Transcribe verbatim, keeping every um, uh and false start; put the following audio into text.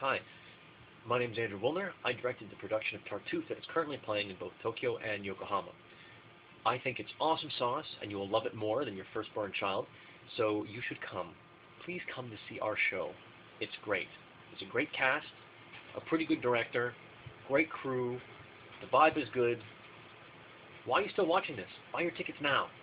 Hi, my name is Andrew Woolner. I directed the production of Tartuffe that is currently playing in both Tokyo and Yokohama. I think it's awesome sauce, and you will love it more than your firstborn child, so you should come. Please come to see our show. It's great. It's a great cast, a pretty good director, great crew, the vibe is good. Why are you still watching this? Buy your tickets now.